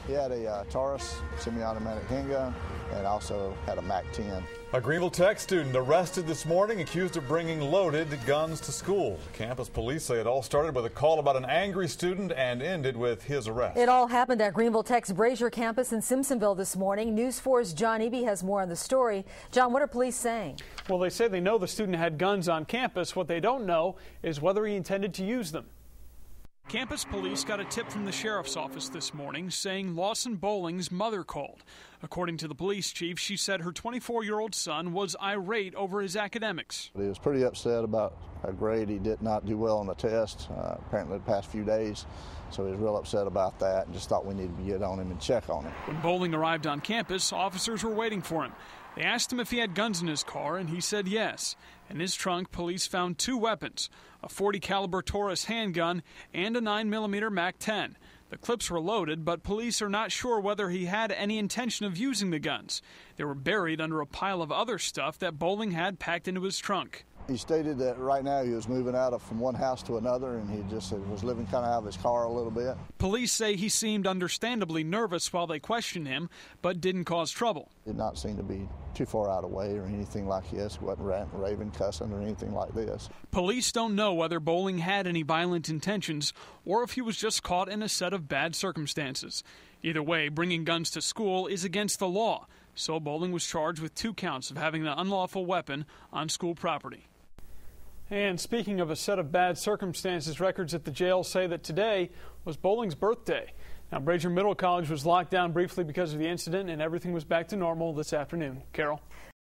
He had a Taurus semi-automatic handgun and also had a MAC-10. A Greenville Tech student arrested this morning accused of bringing loaded guns to school. Campus police say it all started with a call about an angry student and ended with his arrest. It all happened at Greenville Tech's Brashier campus in Simpsonville this morning. News 4's John Eby has more on the story. John, what are police saying? Well, they say they know the student had guns on campus. What they don't know is whether he intended to use them. Campus police got a tip from the sheriff's office this morning saying Lawson Bowling's mother called. According to the police chief, she said her 24-year-old son was irate over his academics. He was pretty upset about a grade. He did not do well on the test, apparently the past few days. So he was real upset about that and just thought we needed to get on him and check on him. When Bowling arrived on campus, officers were waiting for him. They asked him if he had guns in his car, and he said yes. In his trunk, police found 2 weapons, a .40 caliber Taurus handgun and a 9mm MAC-10. The clips were loaded, but police are not sure whether he had any intention of using the guns. They were buried under a pile of other stuff that Bowling had packed into his trunk. He stated that right now he was moving from one house to another, and he just was living kind of out of his car a little bit. Police say he seemed understandably nervous while they questioned him, but didn't cause trouble. Did not seem to be too far out of the way or anything like this. Wasn't ranting, raving, cussing, or anything like this. Police don't know whether Bowling had any violent intentions or if he was just caught in a set of bad circumstances. Either way, bringing guns to school is against the law, so Bowling was charged with 2 counts of having an unlawful weapon on school property. And speaking of a set of bad circumstances, records at the jail say that today was Bowling's birthday. Now, Brashier Middle College was locked down briefly because of the incident, and everything was back to normal this afternoon. Carol?